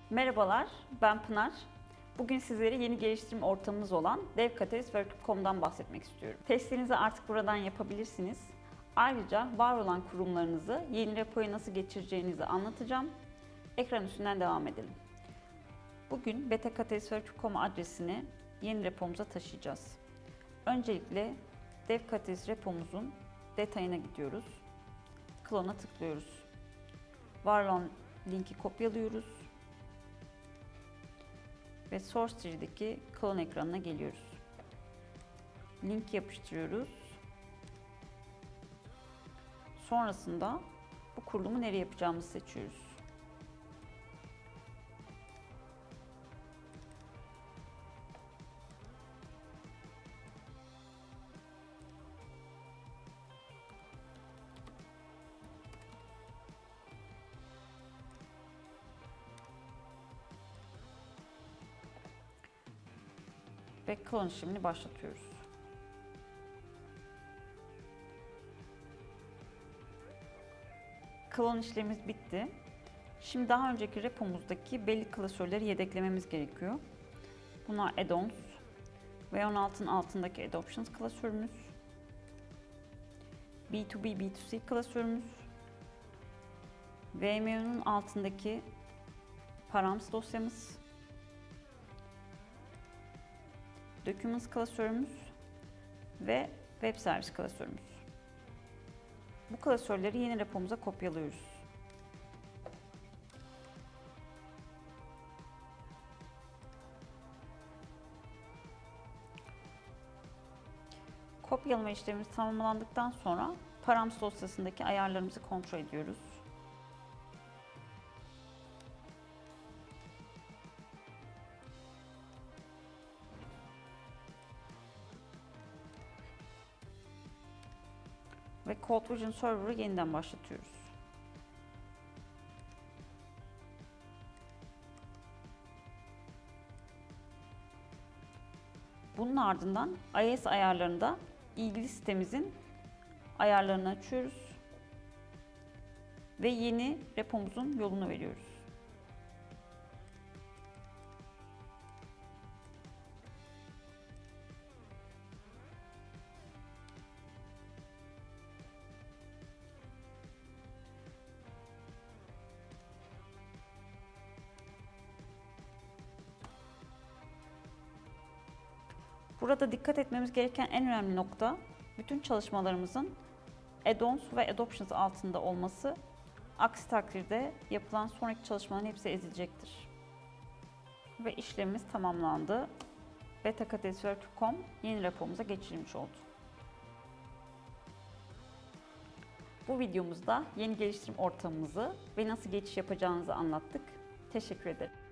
Merhabalar, ben Pınar. Bugün sizlere yeni geliştirme ortamımız olan devkatalyst.com'dan bahsetmek istiyorum. Testlerinizi artık buradan yapabilirsiniz. Ayrıca var olan kurumlarınızı yeni repoya nasıl geçireceğinizi anlatacağım. Ekran üstünden devam edelim. Bugün betakatalyst.com adresini yeni repomuza taşıyacağız. Öncelikle devkatalyst repomuzun detayına gidiyoruz. Clone'a tıklıyoruz. Var olan linki kopyalıyoruz. Ve Source Tree'deki klon ekranına geliyoruz. Linki yapıştırıyoruz. Sonrasında bu kurulumu nereye yapacağımızı seçiyoruz. Ve klon işlemini başlatıyoruz. Klon işlemimiz bitti. Şimdi daha önceki repomuzdaki belli klasörleri yedeklememiz gerekiyor. Bunlar add-ons, V16'ın altındaki add-options klasörümüz, B2B, B2C klasörümüz, VMO'nun altındaki params dosyamız, Documents klasörümüz ve Web Service klasörümüz. Bu klasörleri yeni repomuza kopyalıyoruz. Kopyalama işlemimiz tamamlandıktan sonra params dosyasındaki ayarlarımızı kontrol ediyoruz. Ve CodeVision Server'ı yeniden başlatıyoruz. Bunun ardından IIS ayarlarında ilgili sitemizin ayarlarını açıyoruz ve yeni repomuzun yolunu veriyoruz. Burada dikkat etmemiz gereken en önemli nokta, bütün çalışmalarımızın add-ons ve add-options altında olması. Aksi takdirde yapılan sonraki çalışmaların hepsi ezilecektir. Ve işlemimiz tamamlandı. betakatalyst.com yeni repomuza geçirilmiş oldu. Bu videomuzda yeni geliştirme ortamımızı ve nasıl geçiş yapacağınızı anlattık. Teşekkür ederim.